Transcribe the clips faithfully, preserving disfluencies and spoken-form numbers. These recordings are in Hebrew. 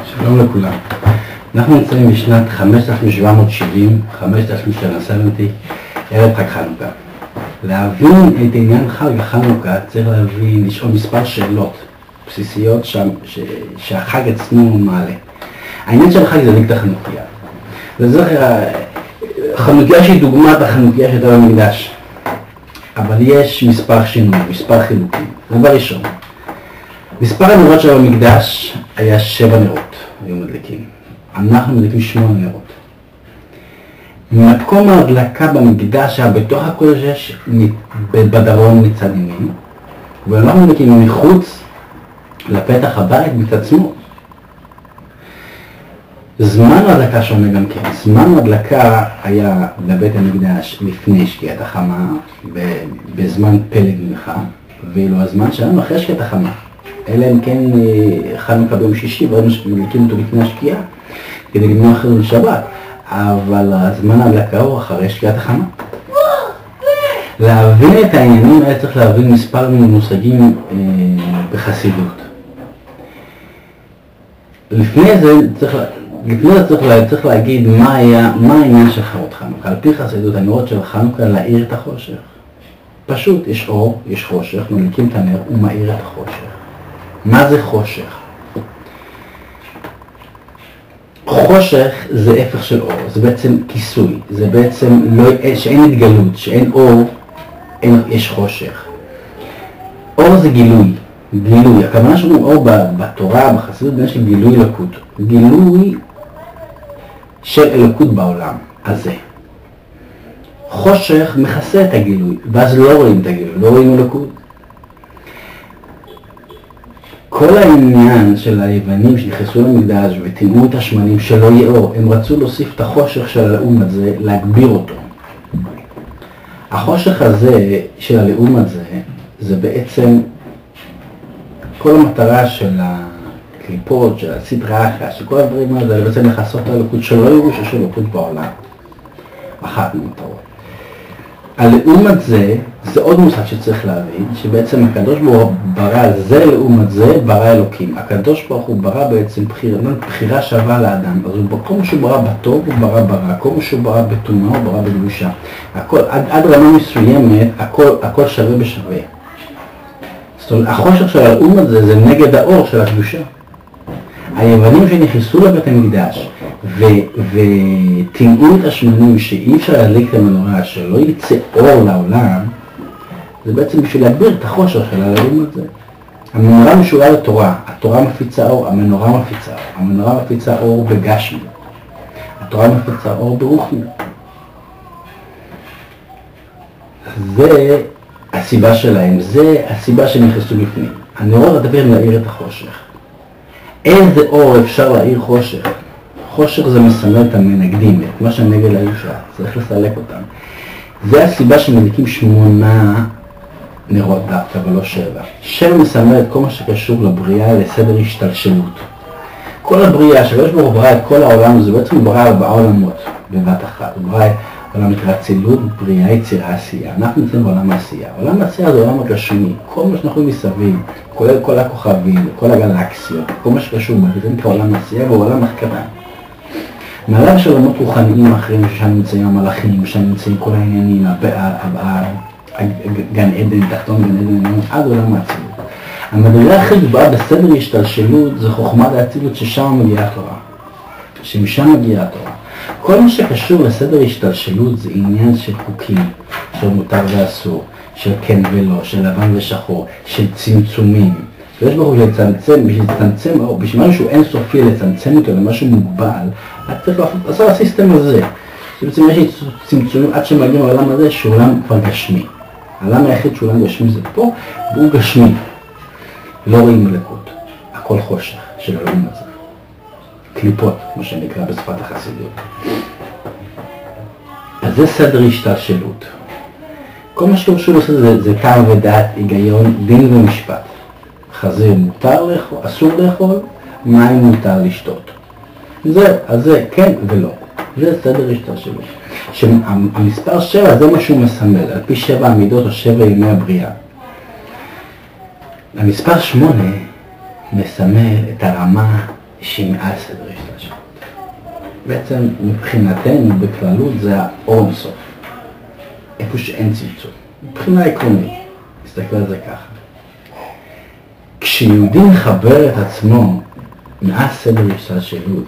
שלום לכולם. אנחנו נמצאים בשנת חמשת אלפים שבע מאות שבעים, חמשת אלפים שבע מאות שבעים, ערב חג חנוכה. להבין את עניין חג החנוכה צריך להבין, לשאול מספר שאלות בסיסיות ש... ש... שהחג עצמו מעלה. העניין של החג זה להדליק את החנוכיה. וזכר, חנוכיה שהיא דוגמת החנוכיה שהייתה במקדש. אבל יש מספר שינוי, מספר חילוקים. דבר ראשון, מספר הנרות של המקדש היה שבע נרות, היו מדליקים. אנחנו מדליקים שמונה נרות. מקום ההדלקה במקדש היה בתוך הקודש יש בדרום מצד ימין, ואנחנו מדליקים מחוץ לפתח הבית מצד שמאל. זמן ההדלקה שונה גם כן. זמן ההדלקה היה בבית המקדש לפני שקיעת החמה, בזמן פלג מנחה, ואילו הזמן שלנו אחרי שקיעת החמה. אלא אם כן חנוכה ביום שישי, וראינו שמדליקים אותו לפני השקיעה, כדי למנוע חילול שבת, אבל הזמן ההדלקה הוא אחרי שקיעת החמה. להבין את העניינים האלה צריך להבין מספר מושגים אה, בחסידות. לפני זה צריך, לפני זה צריך, צריך להגיד מה היה, מה העניין של חרות חנוכה. על פי חסידות, הנרות של חנוכה להאיר את החושך. פשוט, יש אור, יש חושך, מדליקים את הנר, הוא מאיר את החושך. מה זה חושך? חושך זה הפך של אור, זה בעצם כיסוי, זה בעצם לא, שאין התגלות, שאין אור, אין, יש חושך. אור זה גילוי, גילוי, הכוונה שאומרים אור בתורה, בחסידות, זה של גילוי אלוקות, גילוי של אלוקות בעולם הזה. חושך מכסה את הגילוי, ואז לא רואים את הגילוי, לא רואים אלוקות. כל העניין של היוונים שנכנסו למקדש וטימאו את השמנים שלא יהיה אור, הם רצו להוסיף את החושך של הלאום הזה, להגביר אותו. החושך הזה של הלאום הזה, זה בעצם כל המטרה של הקליפות, של הסדרה אחת, של כל הדברים האלה, זה בעצם לחסות את האלוקות שלא יראו שיש אלוקות בעולם. אחת ממטרות. הלאומת זה, זה עוד מושג שצריך להבין, שבעצם הקדוש ברוך הוא ברא זה לעומת זה, ברא אלוקים. הקדוש ברוך הוא ברא בעצם בחירה, בחירה שווה לאדם. אז הוא, כל מה שהוא ברא בטוב הוא ברא ברע, כל מה שהוא ברא בטומאה הוא ברא בקדושה. הכל, עד, עד רמה מסוימת, הכל, הכל שווה בשווה. זאת אומרת, החושך של הלאומת זה, זה נגד האור של הקדושה. היוונים שנכנסו לבית המקדש וטימאו את השמנים שאי אפשר להדליק את המנורה, שלא יצא אור לעולם, זה בעצם בשביל להגביר את החושך של הלאום הזה. המנורה משולה לתורה, התורה מפיצה אור, המנורה מפיצה אור, המנורה מפיצה אור בגשמי, התורה מפיצה אור ברוחני. זה הסיבה שלהם, זה הסיבה שנכנסו בפנים. הנרות הדברים להאיר את החושך. איזה אור אפשר להאיר חושך? חושך זה מסמל את המנגדים, את מה שהנגד האיר שלה, צריך לסלק אותם. זה הסיבה שמדליקים שמונה נרות דווקא, ולא שבע. שבע מסמל את כל מה שקשור לבריאה, לסדר השתלשלות. כל הבריאה, שהקדוש ברוך הוא ברא את כל העולם הזה, בעצם הוא ברא ארבעה עולמות בבת אחת. הוא ברא עולם נקרא צילות, בריאה, יצירה, עשייה. אנחנו נמצאים בעולם העשייה. עולם העשייה זה עולם הגשמי. כל מה שאנחנו מסביב, כולל כל הכוכבים, כל הגלקסיות, כל מה שקשור בזה נקרא עולם העשייה ועולם מחקרה. מעליו של עולמות רוחניים אחרים ששם נמצאים המלאכים, שם נמצאים כל העניינים, גן עדן, תחתון גן עדן, עד עולם האצילות. המדרגה הכי גבוהה בסדר השתלשלות זה חוכמת האצילות ששם מגיעה התורה. שמשם מגיעה התורה. כל מה שקשור לסדר השתלשלות זה עניין של חוקים, של מותר ואסור, של כן ולא, של לבן ושחור, של צמצומים. יש ברוך הוא לצמצם, בשביל לצמצם, או בשביל משהו אינסופי לצמצם אותו למשהו מוגבל, את צריך לעשות הסיסטם הזה. שבעצם יש צמצומים עד שמגיעים לעולם הזה שהוא עולם כבר גשמי. העולם היחיד שהוא עולם גשמי זה פה, והוא גשמי. לא רואים מלכות, הכל חושך של העולם הזה. קליפות, כמו שנקרא בשפת החסידות. אז זה סדר השתלשלות. כל מה שקשור לעשות זה, זה טעם ודעת, היגיון, דין ומשפט. חזיר מותר לאכול, אסור לאכול, מים מותר לשתות. זה, אז זה כן ולא. זה סדר השתלשלות. שהמספר שבע זה מה שהוא מסמל, על פי שבע המידות או שבע ימי הבריאה. המספר שמונה מסמל את הרמה שהיא מעל סדר השתלשלות. בעצם מבחינתנו בכללות זה האור אינסוף, איפה שאין צמצום. מבחינה עקרונית, נסתכל על זה ככה. כשיהודי מחבר את עצמו מעל סדר השתלשלות,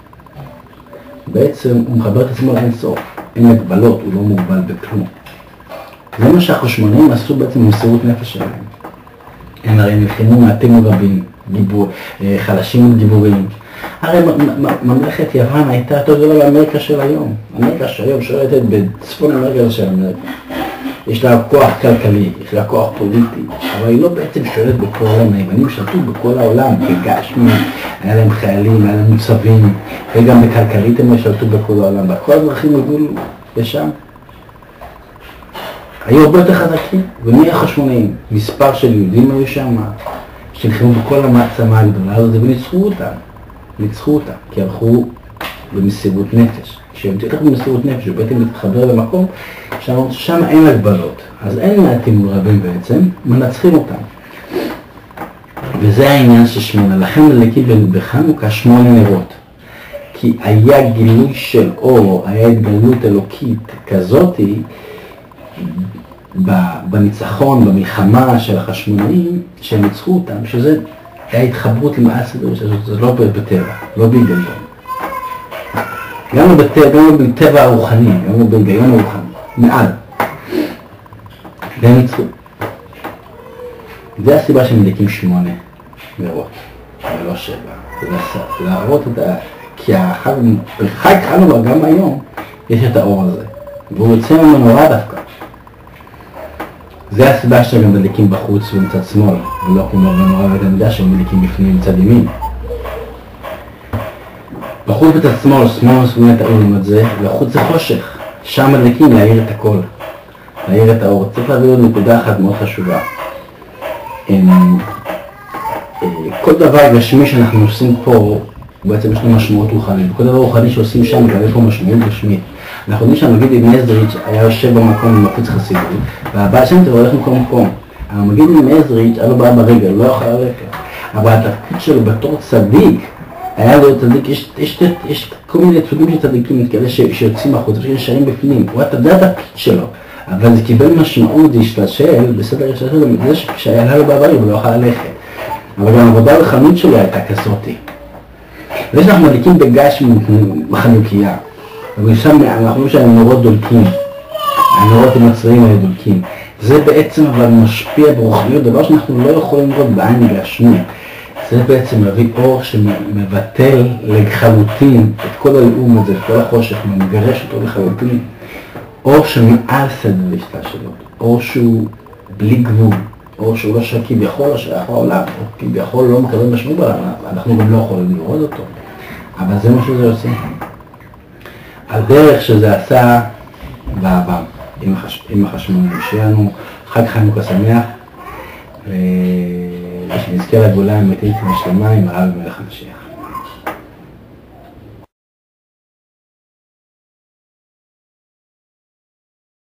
בעצם הוא מחבר את עצמו לאינסוף, אין מגבלות, הוא לא מוגבל בכלום. זה מה שהחשמונאים עשו בעצם במסירות נפש שלהם. הם הרי נלחמו מעטים רבים, גיבור, חלשים וגיבורים. הרי ממלכת יוון הייתה יותר גדולה באמריקה של היום. אמריקה של היום שולטת בצפון אמריקה של אמריקה. יש לה כוח כלכלי, יש לה כוח פוליטי, אבל היא לא בעצם שולטת בכל העולם. היוונים שלטו בכל העולם, בגשמי, היה להם חיילים, היה להם מוצבים, וגם בכלכלית הם שלטו בכל העולם. בכל הדרכים הגיעו לשם. היו הרבה יותר חזקים, ומי החשמונאים? מספר של יהודים היו שם, שנלחמו בכל המעצמה הגדולה הזאת, וניצחו אותם. ניצחו אותם, כי הלכו במסירות נפש. כשהם תלכו במסירות נפש, ובעצם להתחבר למקום, שם, שם אין הגבלות. אז אין מעטים רבים בעצם, מנצחים אותם. וזה העניין של שמונה. לכן מדליקים בחנוכה שמונה נרות. כי היה גילוי של אור, היה התגלות אלוקית כזאתי, בניצחון, במלחמה של החשמונאים, שהם ניצחו אותם, שזה היה התחברות עם הסדר, שזה לא בטבע, לא בהיגיון. גם לא בטבע, גם לא בטבע הרוחני, גם לא בהיגיון הרוחני, מעל. והם ניצחו. זה הסיבה שמדליקים שמונה נרות, ולא שבע. זה להראות את ה... כי החג, בחג חנוכה גם היום, יש את האור הזה. והוא יוצא ממנורה דווקא. זה הסיבה שהם מדליקים בחוץ ומצד שמאל, ולא כמו במנורה בית המקדש שהם מדליקים בפנים מצד ימין. בחוץ בצד שמאל, שמאל סביבים את האורים את זה, והחוץ זה חושך. שם מדליקים להאיר את הכל, להאיר את האור. צריך להביא עוד נקודה אחת מאוד חשובה. כל דבר גשמי שאנחנו עושים פה, בעצם יש לו משמעות רוחנית. כל דבר רוחני שעושים שם, גם יש פה משמעות גשמית. אנחנו יודעים שהמגיד אבן עזריץ' היה יושב במקום במפוץ חסידי, והבעל שם טוב הולך מקום מקום. המגיד אבן עזריץ' היה לו בעיה ברגל, לא יכול ללכת. אבל התפקיד שלו בתור צדיק, היה לו צדיק, יש, יש, יש כל מיני סוגים של צדיקים כאלה שיוצאים החוצה, שנשארים בפנים. הוא היה יודע את התפקיד שלו, אבל זה קיבל משמעות להשתלשל בסדר השתלשל, זה שהיה לו בעיה ברגל ולא יכול ללכת. אבל גם העבודה בחנות שלו הייתה כזאתי. זה שאנחנו מדליקים בגש בחנוכיה, ושם אנחנו רואים שהנורות דולקים, הנורות המצריים האלה דולקים. זה בעצם אבל משפיע ברוחניות, דבר שאנחנו לא יכולים לראות בעין גשמי. זה בעצם מביא אור שמבטל לחלוטין את כל הלאום הזה, את כל החושך, מגרש אותו לחלוטין. אור שמעל סדר השתלשלות, אור שהוא בלי גבול, אור שהוא לא שכביכול לא שייך לעולם, או כביכול לא מקבל משמעות בעולם, אנחנו גם לא יכולים לראות אותו. אבל זה מה שזה עושה. הדרך שזה עשה בעבר, עם, החש... עם החשמונאים, שיהיה לנו חג חנוכה שמח, ושנזכה לגאולה האמיתית ושלמה עם הרב מלך המשיח.